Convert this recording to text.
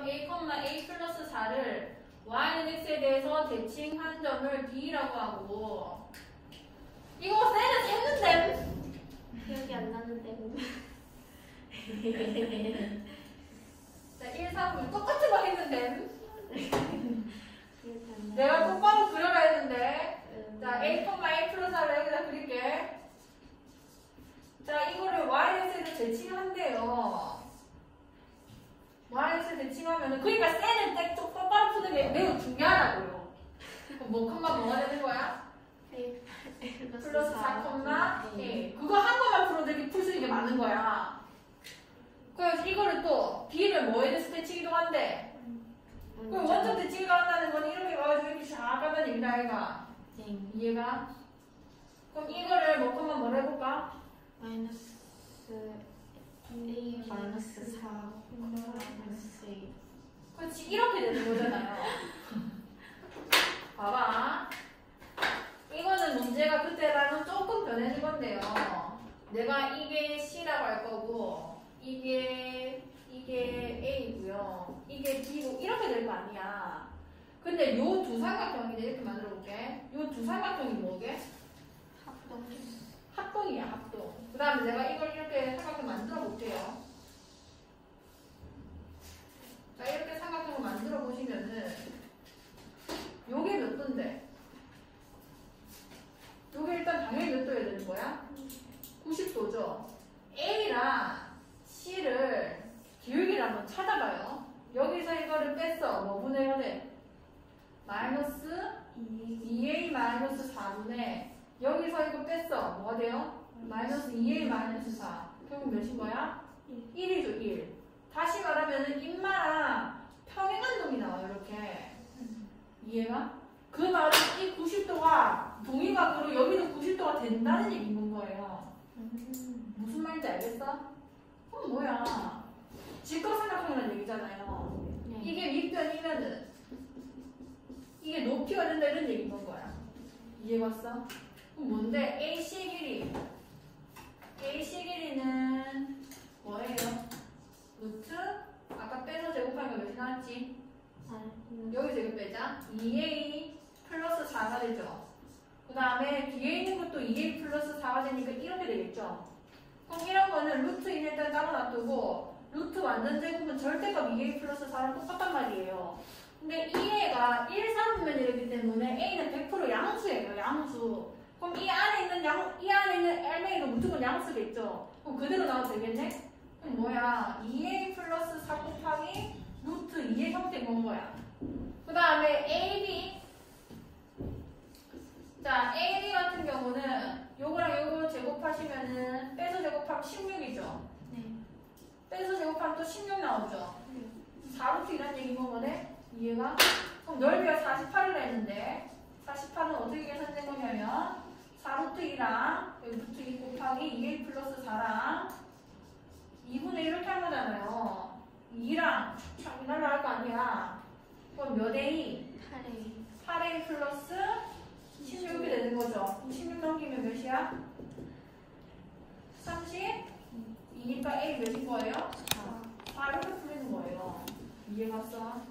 그럼 a, a 플러스 4를 y는 x에 대해서 대칭한 점을 b라고 하고 이거 쟤는 했는데 기억이 안 나는데. 자, 1, 3, 9 똑같은 거 했는데 내가 똑바로 그려라 했는데 자, a, a 플러스 4를 여기다 그릴게. 자, 이거를 yx에 대칭한대요. yx에 대칭하면은 그러니까 쟤는 딱 똑바로 푸는 게 매우 중요하다고요. 그럼 뭐가 되는 거야? 플러스 4, a. 그거 한 번만 풀어도 이렇게 풀 수 있는 게 맞는 거야. 그래서 이거를 또 b를 뭐에 대해서 대칭 이동한대? 그럼 원점 대칭 이동한다는 건 이렇게 가지고 이렇게 샥 가는 얘기다 아이가. 이해가? 그럼 이거를 뭐를 해볼까? 마이너스 a 마이너스 4 마이너스 a. 그렇지, 이렇게 되는 거잖아요. 봐봐. 이거는 문제가 그때랑은 조금 변해진 건데요. 내가 이게 C라고 할 거고, 이게 A고요. 이게 B고, 이렇게 될 거 아니야. 근데 요 두 삼각형인데 이렇게 만들어 볼게. 요 두 삼각형이 뭐게? 합동이야, 합동. 그 다음에 내가 이걸 이렇게 삼각형 만들어 볼게요. 자, 이렇게 삼각형을 만들어 보시면은, 요게 몇 도인데? 요게 일단 당연히 몇 도여야 되는 거야? 90도죠? A랑 C를 기울기를 한번 찾아봐요. 여기서 이거를 뺐어. 뭐 분해가 돼? 마이너스 2a 마이너스 4분의 여기서 이거 뺐어. 뭐가 돼요? 마이너스 2a 마이너스 4. 결국 몇인 거야? 1이죠, 1. 다시 말하면 인마랑 평행한 놈이 나와요, 이렇게. 이해가? 그 말은 이 90도가 동의각으로 여기도 90도가 된다는 얘기인 거예요. 무슨 말인지 알겠어? 그럼 뭐야? 직각삼각형이라는 얘기잖아요. 이게 밑변이면은 이게 높이가 된다 이런 얘기인 거야. 이해갔어? 그럼 뭔데? AC 길이. AC 길이는 뭐예요? 루트? 아까 빼서 제곱하니까 몇이 나왔지? 여기 제곱 빼자. 2a 플러스 4가 되죠. 그 다음에 뒤에 있는 것도 2a 플러스 4가 되니까 이렇게 되겠죠. 그럼 이런 거는 루트 1 일단 따로 놔두고 루트 완전 제곱은 절대값 2a 플러스 4랑 똑같단 말이에요. 근데 2a가 1, 3분면이기 때문에 a는 100% 양수예요. 양수. 그럼 이 안에 있는 L명이가 무조건 양수겠죠. 그럼 그대로 나와도 되겠네? 그럼 뭐야? 2a 플러스 4 곱하기 루트 2의 형태인 건 거야. 그 다음에 AB. 자, AB 같은 경우는 요거랑 요거 제곱하시면은 빼서 제곱하면 16이죠. 네. 빼서 제곱하면 또 16 나오죠. 4루트 이란 얘기인 거네? 이해가? 그럼 넓이가 48이라 했는데 48은 어떻게 계산된 거냐면 4루트 2랑 여기 루트 2 곱하기 2a 플러스 4랑 2분의 1 이렇게 한 거잖아요. 2랑 촥 날라갈 거 아니야. 그럼 몇 a? 8a. 8a 플러스 16이 되는 거죠. 16 넘기면 몇이야? 30? 2니까 a 몇인 거예요? 4. 4 이렇게 풀리는 거예요. 이해 갔어?